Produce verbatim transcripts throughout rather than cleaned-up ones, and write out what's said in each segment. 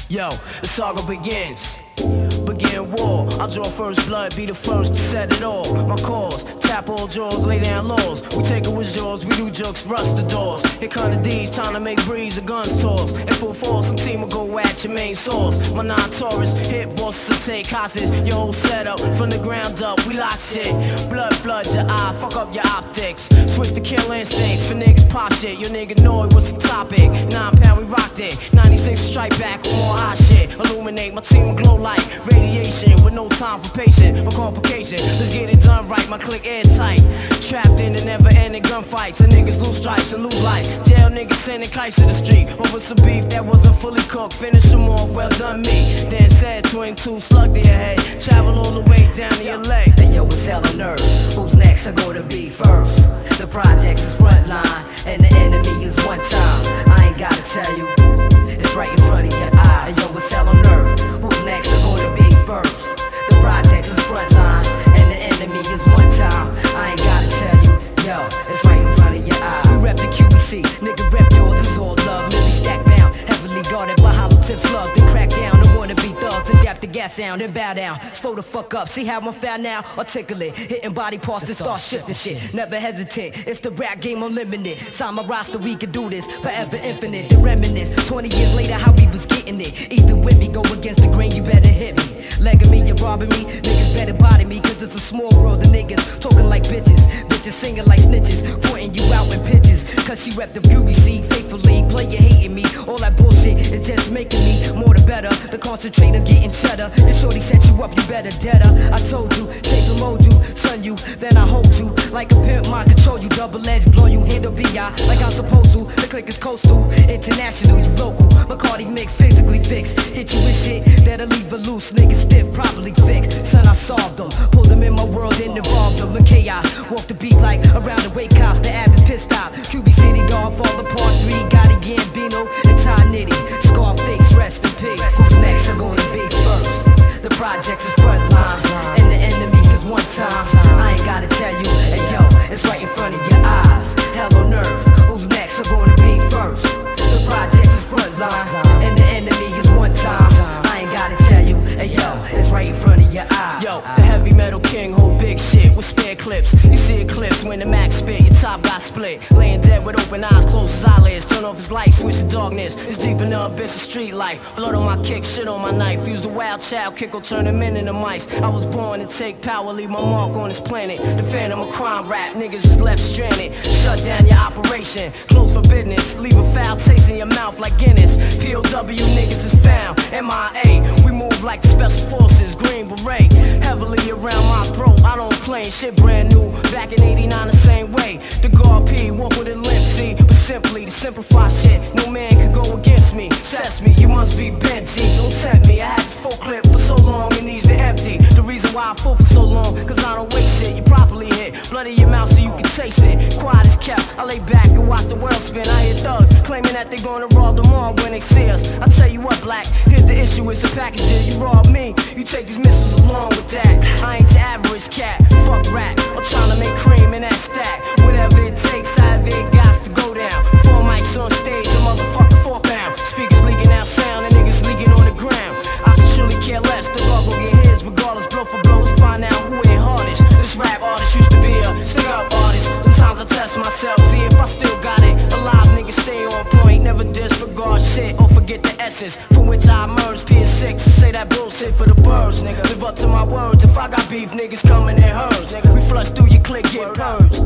Yo, the saga begins. Begin war, I'll draw first blood, be the first to set it off. My cause, tap all jaws, lay down laws. We take it with jaws, we do jokes, rust the doors. Here come the D's, trying to make breeze, the guns toss. In full force, some team will go at your main source. My non-Taurus, hit bosses to take hostage. Your whole setup, from the ground up, we lock shit. Blood flood your eye, fuck up your optics. Switch to kill instincts, for niggas pop shit. Your nigga know it, what's the topic? Nine pound, we rocked it. ninety-six strike back with more hot shit. Illuminate, my team will glow like radiation with no time for patience or complication. Let's get it done right, my click airtight. Trapped in the never-ending gunfights, and niggas lose stripes and lose life. Jail niggas sending kites to the street over some beef that wasn't fully cooked. Finish them off, well done me. Then said twin two slug to your head. Travel all the way down to your leg. And yo, it's hell on earth. Who's next are gonna be first? The projects is frontline, and the enemy is one time. I ain't gotta tell you, it's right in front of your eye. And yo, it's hell on earth. Who's next are gonna be first? The projects is frontline, and the enemy is one time. I ain't gotta tell you, yo, it's right in front of your eye. We rep the Q B C, nigga rep yours, this is all love. Lily stack bound, heavily guarded by hollow tips love. Then crack down, the wanna be thugs, adapt the gas sound, and bow down. Slow the fuck up, see how I'm found now? Articulate, hitting body parts and start shifting shit. Never hesitate, it's the rap game unlimited. Sign my roster, we can do this, forever infinite. The reminisce, twenty years later, how we was getting it. Either with me, go against the grain, you better hit me. Legging me, you're robbing me, niggas better body me. Cause it's a small world, the niggas talking like bitches. Bitches singing like snitches, pointing you out in pitches. Cause she rep the Q B C faithfully, play you hating me. All that bullshit is just making me more the better. The concentrate on getting cheddar. If shorty set you up, you better dead her. I told you, shape and mold you, son you, then I hold you. Like a pimp, mind control you, double edge, blow you, handle B I like I'm supposed to. The click is coastal, international, you local. Bacardi mix, physically fixed. Hit you with shit that'll leave a loose nigga stiff, properly fixed. Son, I solved them, pulled them in my world and involved them in chaos. Walk the beat like around the wake cops, the average pissed off. Q B City gone, fall apart three, Gotti Gambino and Ty Nitty. Scarface, rest in peace. Who's next are gonna be first? The projects is frontline, and the enemy is one time. I ain't gotta tell you, and yo, it's right in front of your eyes. Hell on earth, who's next are gonna be first? The projects is frontline, and the enemy is one time. I ain't gotta tell you, and yo, it's right in front of your eyes. Yo, the heavy metal king hold big shit with spare clips. You see eclipse when the max spit, your top got split. Laying dead with open eyes, close his eyelids. Turn off his light, switch to darkness. It's deep in the abyss of street life. Blood on my kick, shit on my knife. Use the wild child, kick will turn him into mice. I was born to take power, leave my mark on this planet. The phantom of crime rap, niggas is left stranded. Shut down your operation, close for business. Leave a foul taste in your mouth like Guinness. P O W niggas is found, M I A. We move like the special forces, green beret. Heavily around my throat, I don't claim shit brand new. Back in eighty-nine the same way. The guard P, walk with a limp, see. But simply to simplify shit, no man can go against me. Test me, you must be Benji, don't tempt me. I had this full clip for so long, it needs to empty. The reason why I full for so long, cause I don't waste shit. You properly hit, blood in your mouth so you can taste it. Quiet is kept, I lay back and watch the world spin. I hear thugs claiming that they gonna rob them all when they see us. I tell you what, black, here's the issue, it's a package deal. You rob me, you take these missiles along with that. I ain't your average cat, fuck rap. I'm trying to make cream in that stack. Whatever it takes, I have it got to go down. Four mics on stage, a motherfucker four pound. Speakers leaking out sound and niggas leaking on the ground. I can truly care less, the dog will get his regardless. Blow for blows, find out who ain't hardest. This rap artist used to be a stick up artist. Sometimes I test myself, see if I still got it. Alive niggas stay on point, never disregard shit or forget the essence from which I emerged. P S six, say that bullshit for the birds, nigga. Live up to my words, if I got beef, niggas coming in herds, nigga. We flush through your click, get purged.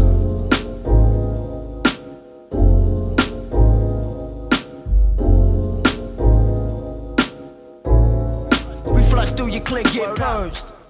We flush through your click, get purged.